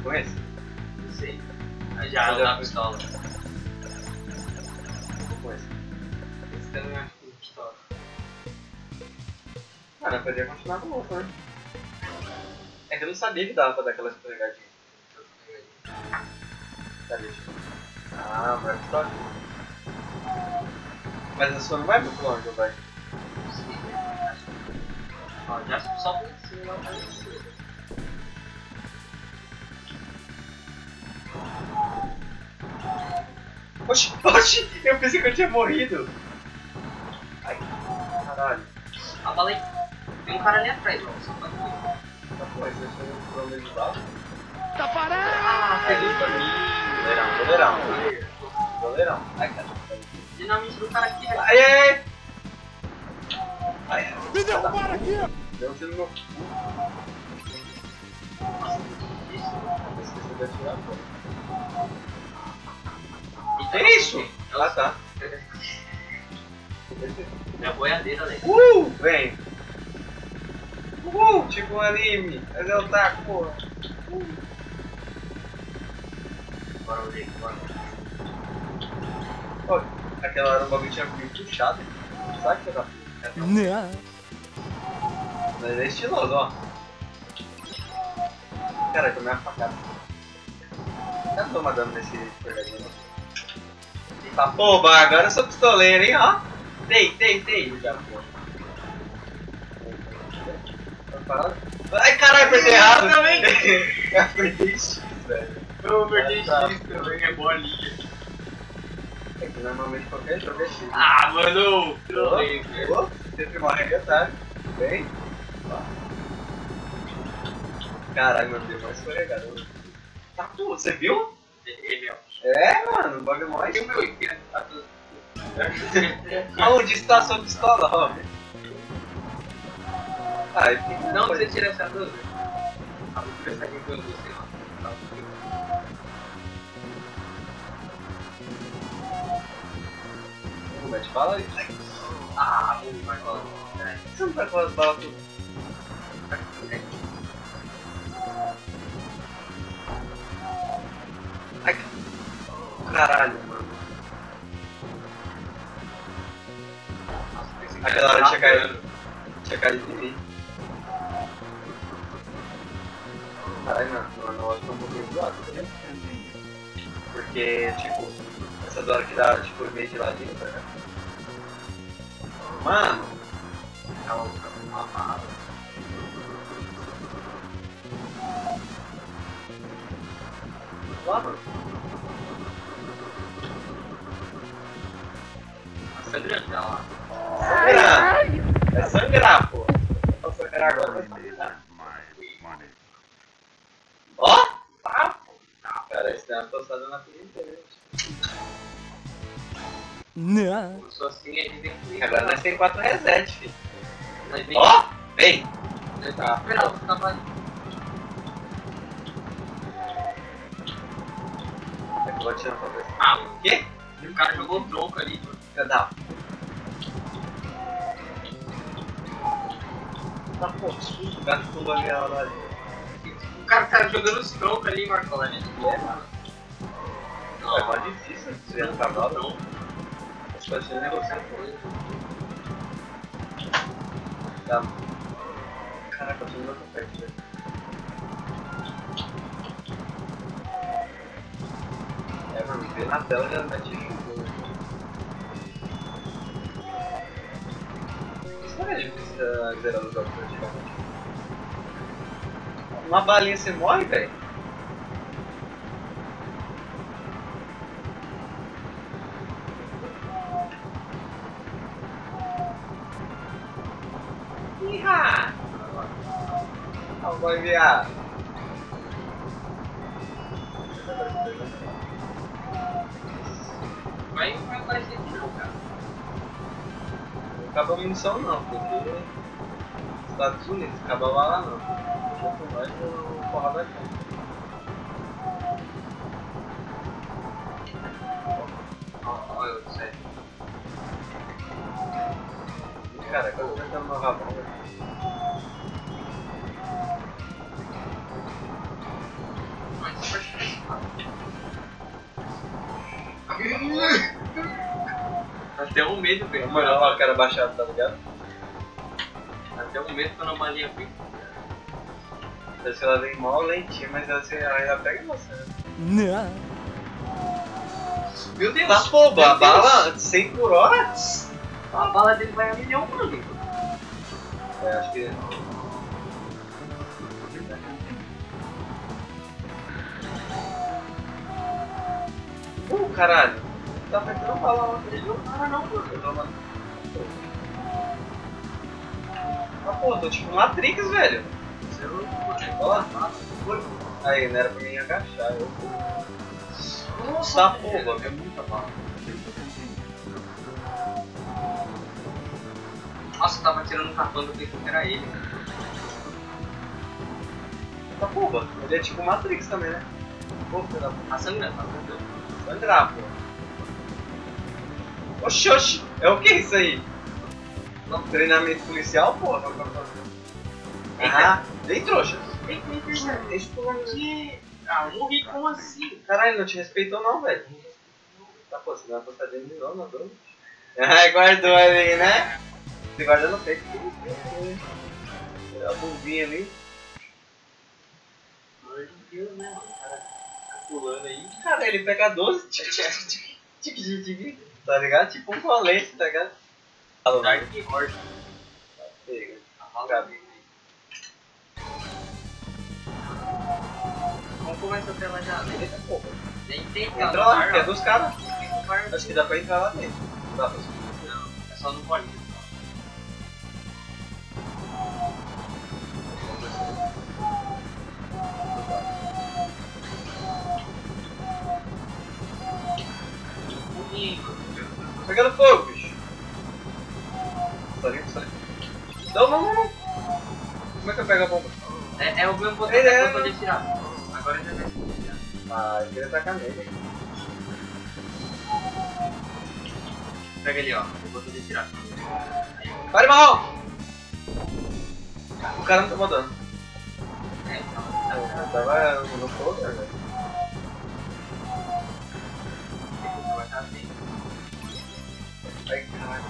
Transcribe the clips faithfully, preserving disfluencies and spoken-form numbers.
com esse? Não sei. Aí já é da pistola. Com esse. Esse também acho que é pistola. Cara, eu poderia continuar com o outro, né? É que eu não sabia que dava pra dar aquelas escorregadinhas. Cadê? Ah, vai pistola. Mas a sua não vai muito longe, vai? Sim, acho que. Ó, já só por cima lá pra você. Oxi, oxi, eu pensei que eu tinha morrido. Ai, caralho. A bala aí. Tem um cara ali atrás, ó. Só pra ver. Tá bom, deixa eu ver o meio de bala. Tá parado! Ah, pegou pra mim. Goleirão, goleirão. Goleirão. Ai, cara. Dinamite do cara aqui, velho. Ai, ai, ai. Ai, Me derrubaram aqui! deu um tiro no meu cu. Nossa, que difícil. Eu esqueci de atirar, pô. E Que é isso? Ah, tá. É a boiadeira, né? Uh, vem. Uh, tipo um anime. Mas é o taco, porra. Uh. Bora, Rodrigo, bora. Ó, aquela hora o bagulho tinha meio puxado. Sabe que era? Não. Mas é estiloso, ó. Cara, tomei uma facada. Eu não tô mandando nesse pegadinho. Tá, pô, agora eu sou pistoleiro, hein, ó. Tei, tei, tei. Já foi. Tá parado? Ai, caralho, apertei errado. também. Eu apertei X, velho. Eu apertei X Ah, tá. também, é bolinha. É que normalmente qualquer jogo é X. Ah, mano! Trolei, velho. Pô, sempre morre, tá? Bem. Ó. Caralho, meu Deus, mais escorregador. Tá tudo, você viu? Ele, ó. É, mano, o bagulho mais. E o meu aqui, né? Tá tudo. Aonde está a sua pistola, Rob? Ah, eu fiquei... Não, você tira essa dúvida. A dúvida está aqui com você, ó. Como é que fala? Ah, vou mais falar. Você não vai falar as balas tudo? Ai, caralho, mano. Aquela hora tinha caído. Tinha caído em mim. Caralho, não, não, não, acho que é um pouquinho zoado, tá vendo? Porque, tipo, essa hora que dá, tipo, meio de ladinho, tá ligado? Mano! Ela fica uma barra. Lá, mano. Sangrando lá. Sangrar! É sangrar, pô! Pra sangrar agora vai sangrar. Ó! Tá, pô! Cara, isso tem uma tostada na frente inteira. Não. Eu sou assim, ele vem comigo. Agora nós temos quatro reset, filho. Nós vem. Ó! Vem! Nós tem que esperar o trabalho. Eu vou atirar pra ver. Ah, O quê? o cara jogou tronco ali, mano. Não. Tá, pô, susto, o gato pulou ali na hora. O cara tá jogando os troncos ali, Marcolani. É, mano. Não, é mais difícil, você já não tá mal, não. Você pode ser negociar com ele. Tá. Caraca, eu tô no meu perto, velho. É, mano, vê na tela já mete jogo. Isso não é difícil zerar os jogos praticamente. Uma balinha você morre, velho. Iha! Não vai enviar. Vai, vai aparecer aqui não, cara. Não acaba a munição não, porque Estados Unidos, acaba lá não. Quanto mais eu porrada aqui. Olha eu, sério. Cara, agora eu tô tentando no rabão, velho. Mas Deu um medo, velho. Mano, olha lá o cara baixado, tá ligado? Deu um medo quando a balinha veio. Parece que ela vem mal lentinha, mas ela, assim, ela ainda pega você, né? Não. Meu Deus! Tá pô, Meu a Deus. bala cem por hora? A bala dele vai a milhão, mano. É, acho que... Uh, caralho. Tá metendo bala lá. Ele não para não, mano. Eu tô mandando. Ah, pô, tô tipo Matrix, velho. Você é louco, mano. Olha lá. Aí, não era pra mim agachar. Eu... Nossa, Tá, velho. porra. É muita bala. Nossa, eu tava tirando um capão do que era ele. Tá, porra. Ele é tipo Matrix também, né? Pô, filho da puta. Tá sangrando, tá sangrando. Sangrar, pô. Oxi, oxi. É o que isso aí? Um treinamento policial, porra? Ah, bem trouxa. Eita, eita, eita. Esse povo aqui... Ah, eu morri, como assim? Caralho, não te respeitou não, velho. Tá, pô, você deu uma postadinha de novo, não deu? Ah, guardou ali, né? Você guardou no peito. A bundinha ali. Meu Deus, né, mano? O cara tá pulando aí. Cara, ele pega doze. Tic, tic, tic, tic, tic, tic, tá ligado? Tipo um colete, tá ligado? Alô, Dark Horse. pega. A bala dele. Vamos começar pela janela. Eita, porra. Nem tem Entra cara, lá, cara, que é ó. dos caras. Tem um bar- Acho que dá pra entrar lá dentro. Não dá pra subir. Não, é só no bolinho. Pegando fogo, bicho. Tá limpo, tá limpo. Não, não, não, não. Como é que eu pego a bomba? É, é o mesmo botão Ele que é- eu poder tirar. Agora já vai tirar. Ah, eu queria tacar nele. Pega ali, ó. Eu vou poder tirar. Aí, Pare, marrom! O cara não tá mandando. é, então, Eu tava no fogo, né, velho? depois vai estar bem. Ai, caralho.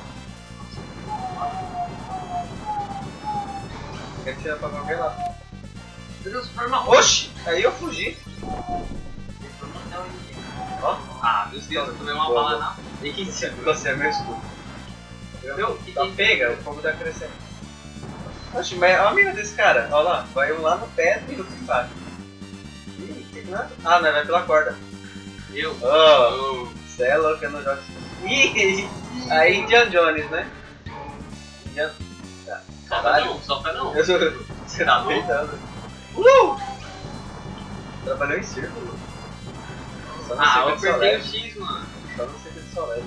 Quer tirar pra qualquer lado. Meu Deus, foi marrom. Oxi! Aí eu fugi. Foi mandar um inimigo. Ó. Ah, meu Deus, eu tomei uma bala na Você, frente. você é meu escudo. Meu, que Tá, que é pega, o fogo tá crescendo. Oxi, mas olha a mira desse cara. Olha lá, vai um lá no pé e outro embaixo. Ih, que nada. Ah, não, vai pela corda. Eu? Oh, você é louco, eu não jogo assim. Ih, aí Indiana Jones, né? Indiana... Ah, Só pra caralho. não, só pra não. Eu sou... Você Tá tá bom. peitando. Uh! Trabalhou em círculo. Só no Ah, eu Secret apertei o Solid. X, mano. Só no Secret Solid.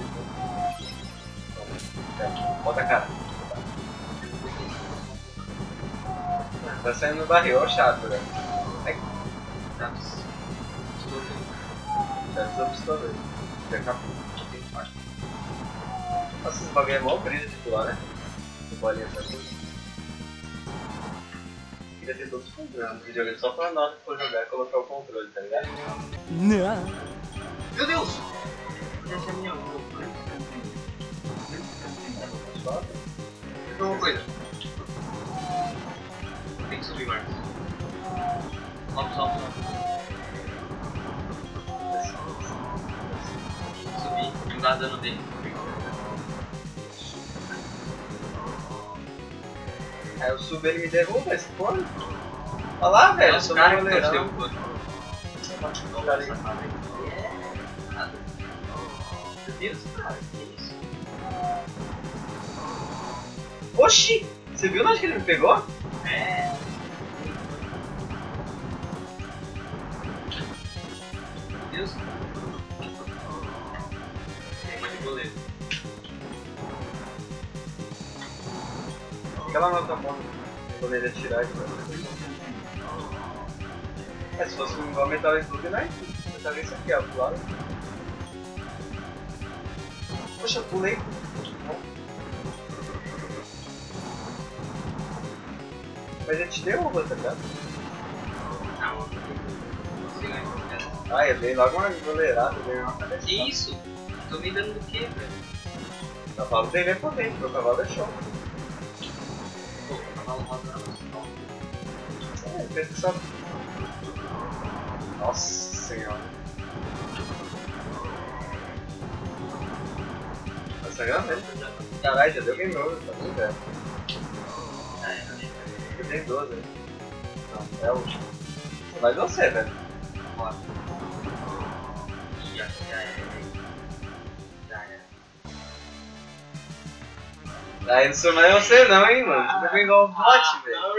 então. Bota a cara. Tá saindo no barril, ó o chato, velho. Ai, Tá. já usou o pistoleiro. Já acabou. Nossa, esse bagulho é mó brisa de pular, né? De bolinha essa coisa. Queria ter todos os controles no videogame só pra nós que for jogar e colocar o controle, tá ligado? Não. Meu Deus! Deixa a minha mão. Uma coisa. Tem que subir, Marcos. Sobe, sobe, sobe. Subir, não dá dano dele. Aí eu subo ele me derruba, esse porra. Olha lá, velho, eu Nossa, sou cara, um que torceu goleirão. o corpo. Cara aí. Meu Deus, cara, que isso? Oxi! Você viu onde que ele me pegou? É. Meu Deus. Tem uma de goleiro. Fica lá na outra ponta. Quando ele atirar aqui. É, se fosse igual Metal Slug, não é isso. Metal Slug isso aqui, ó, pro lado. Poxa, pulei. Mas ele te derruba, tá ligado? Não, não consigo ainda. Ah, eu dei logo uma goleirada, eu dei uma Que isso? Tô me dando do quê, velho? cavalo dele é potente, meu cavalo é show. Pô, o cavalo roda na principal. É, pensa que só. Nossa senhora. Tá sangrando mesmo? Caralho, já deu game over, tá muito velho. É, eu nem Eu tenho doze, né? Não, é o último. Só vai você, velho. bora. Ih, acho que já é. Já é. Aí não sou mais você não, hein, mano. Você tá igual o bot, velho.